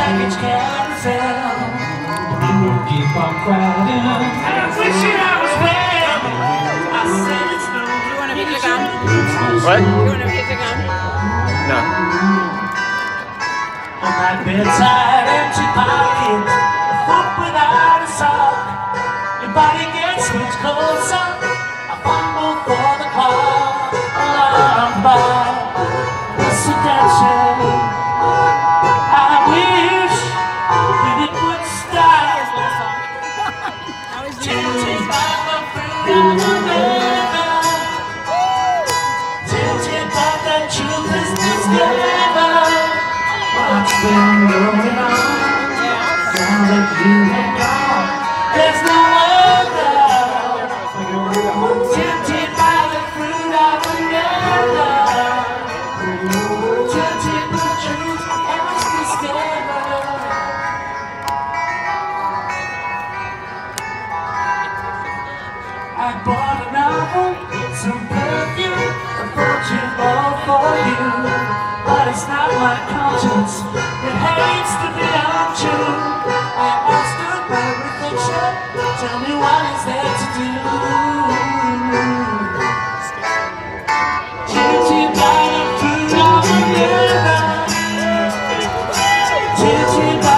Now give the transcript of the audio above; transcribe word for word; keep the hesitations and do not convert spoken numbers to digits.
baggage carousel. People keep on crowding. And I'm wishing I was there. I said it's no. You want a piece of gum? What? You want a piece of gum? No. On my bedside, empty pocket, a foot without a sock. Your body gets much closer. I fumble for the car. Alarm by the seduction. I wish that it would stop. Tempted by the fruit of the river. Tempted by the truth is discovered. What's been going on? Now that you have gone, there's no other. Tempted by the fruit of another. Tempted by the truth has discovered. I bought a novel, some perfume, a fortune all for you. But it's not my conscience that hates to be untrue. I asked her my reflection, tell me what is there to do. Tempted by the fruit of the river. Tempted by